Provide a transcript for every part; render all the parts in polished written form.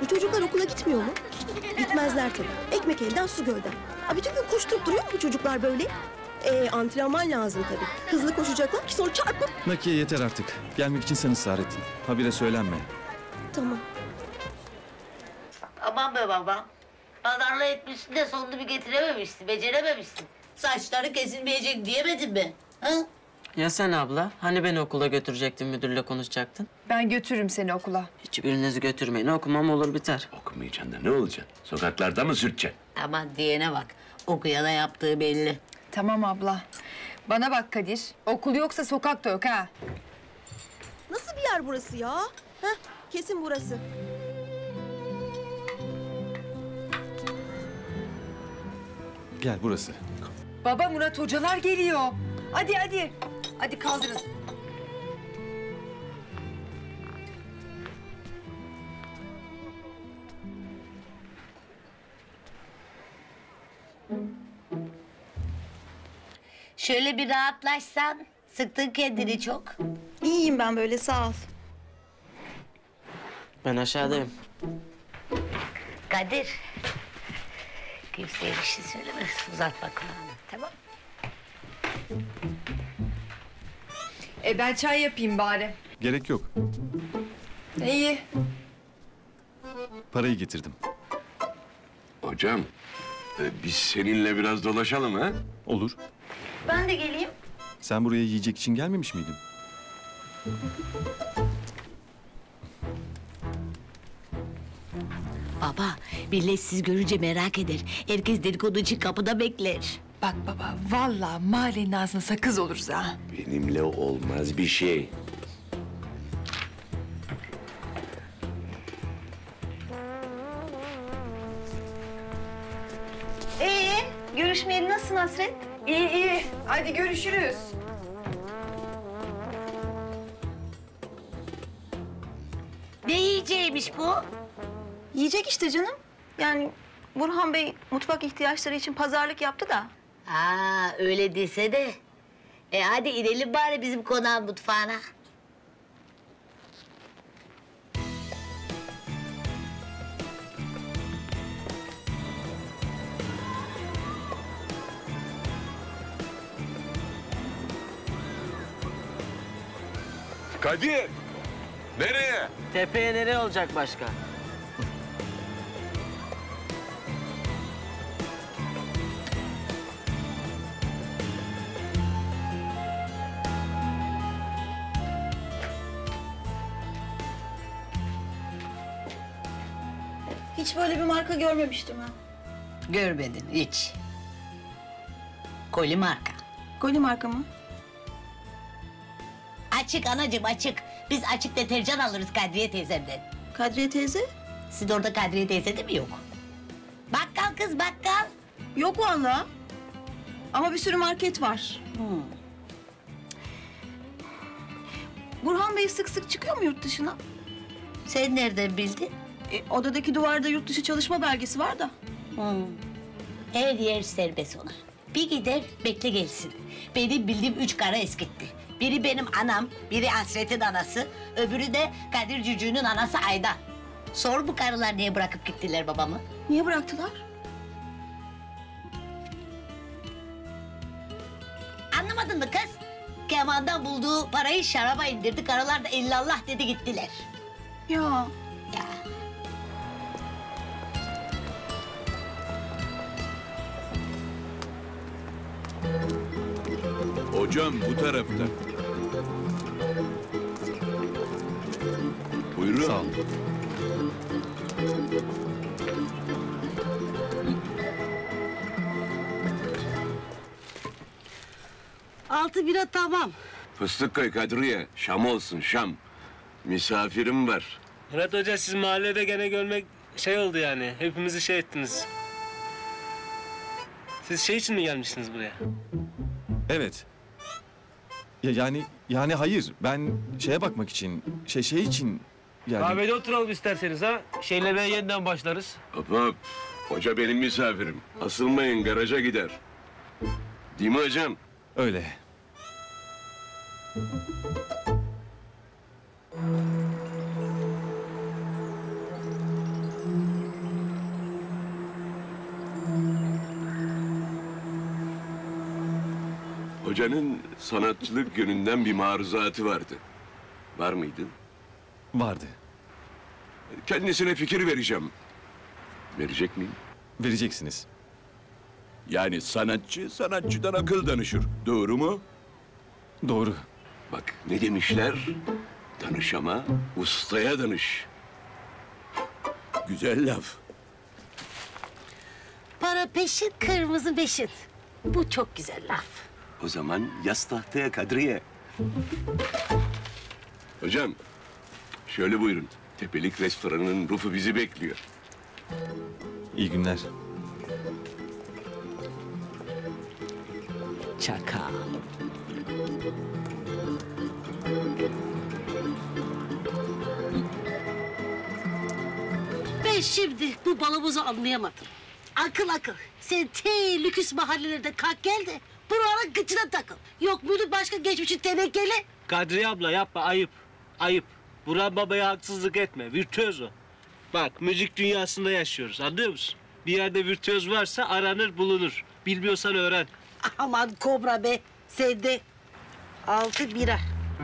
Bu çocuklar okula gitmiyor mu? Gitmezler tabii. Ekmek elden su gölden. Bütün gün koşturup duruyor mu bu çocuklar böyle? Antrenman lazım tabii. Hızlı koşacaklar ki sonra çarpıp... Nakiye yeter artık. Gelmek için sen ısrar ettin. Habire söylenme. Tamam. Aman be babam. Pazarlığı etmişsin de sonunu bir getirememişsin, becerememişsin. Saçları kesilmeyecek diyemedin mi? Ha? Ya sen abla? Hani beni okula götürecektin, müdürle konuşacaktın? Ben götürürüm seni okula. Hiçbirinizi götürmeyin. Okumam olur biter. Okumayacaksın da ne olacaksın? Sokaklarda mı sürteceksin? Aman diyene bak. Okuyana yaptığı belli. Tamam abla. Bana bak Kadir. Okul yoksa sokak da yok ha. Nasıl bir yer burası ya? Kesin burası. Gel burası. Baba Murat hocalar geliyor. Hadi hadi. Hadi kaldırın. Şöyle bir rahatlaşsan. Sıktın kendini çok. İyiyim ben böyle, sağ ol. Ben aşağıdayım. Kadir. Kimseye bir şey söyleme. Uzatma kulağını. Tamam. Ben çay yapayım bari. Gerek yok. İyi. Parayı getirdim. Hocam, biz seninle biraz dolaşalım ha? Olur. Ben de geleyim. Sen buraya yiyecek için gelmemiş miydin? Baba, millet sizi görünce merak eder. Herkes dedikodu için kapıda bekler. Bak baba vallahi mahallenin ağzına sakız oluruz ha. Benimle olmaz bir şey. Görüşmeyeli nasılsın Hasret? İyi iyi. Hadi görüşürüz. Ne yiyeceğiymiş bu? Yiyecek işte canım. Yani Burhan Bey mutfak ihtiyaçları için pazarlık yaptı da. Aa, öyle dese de. Hadi inelim bari bizim konağın mutfağına. Kadir! Nereye? Tepeye nereye olacak başka? Hiç böyle bir marka görmemiştim ha. Görmedin hiç. Koli marka. Goli marka mı? Açık anacığım, açık. Biz açık deterjan alırız Kadriye teyzemden. Kadriye teyze? Sizin orada Kadriye teyze de mi yok? Bakkal kız, bakkal. Yok vallahi. Ama bir sürü market var. Burhan Bey sık sık çıkıyor mu yurt dışına? Sen nereden bildin? Odadaki duvarda yurt dışı çalışma belgesi var da. Her yer serbest ona. Bir gider, bekle gelsin. Benim bildiğim 3 kara eskitti. Biri benim anam, biri Hasret'in anası, öbürü de Kadir Cücü'nün anası Ayda. Sor bu karılar niye bırakıp gittiler babamı? Niye bıraktılar? Anlamadın mı kız? Kemandan bulduğu parayı şaraba indirdi, karılar da illallah dedi gittiler. Ya. Ya. Hocam bu tarafta. Buyurun. Sağ ol. Altı bira tamam. Fıstık koy Kadriye. Şam olsun Şam. Misafirim var. Murat Hoca siz mahallede gene görmek şey oldu yani. Hepimizi şey ettiniz. Siz şey için mi gelmişsiniz buraya? Evet. Yani hayır. Ben şeye bakmak için, şey için geldim. Kahvede oturalım isterseniz ha. Şeyle ben yeniden başlarız. Hop hop. Hoca benim misafirim. Asılmayın garaja gider. Değil mi hocam? Öyle. Hocanın sanatçılık yönünden bir maruzatı vardı. Var mıydı? Vardı. Kendisine fikir vereceğim. Verecek miyim? Vereceksiniz. Yani sanatçı sanatçıdan akıl danışır. Doğru mu? Doğru. Bak ne demişler? Danışama, ustaya danış. Güzel laf. Para peşin, kırmızı beşin. Bu çok güzel laf. O zaman yaz tahtaya Kadriye. Hocam, şöyle buyurun. Tepelik restoranının rufu bizi bekliyor. İyi günler. Çakal. Ben şimdi bu balımızı anlayamadım. Akıl akıl. Sen te lüküs mahallelerde kalk gel de buraların gıcına takıl. Yok muydu başka geçmişin tenekeli? Kadriye abla yapma, ayıp. Ayıp. Burhan babaya haksızlık etme. Virtüöz o. Bak müzik dünyasında yaşıyoruz, anlıyor musun? Bir yerde virtüöz varsa aranır bulunur. Bilmiyorsan öğren. Aman kobra be. Sen de 6 bira.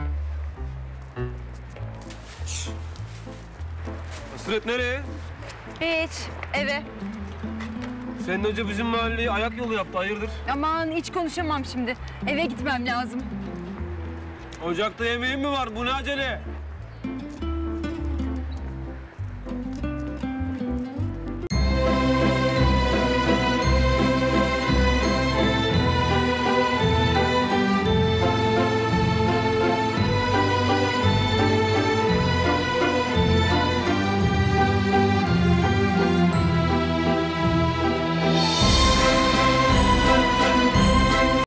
Hasret nereye? Hiç, eve. Senin önce bizim mahalleyi ayak yolu yaptı, hayırdır? Aman hiç konuşamam şimdi. Eve gitmem lazım. Ocakta yemeğin mi var? Bu ne acele?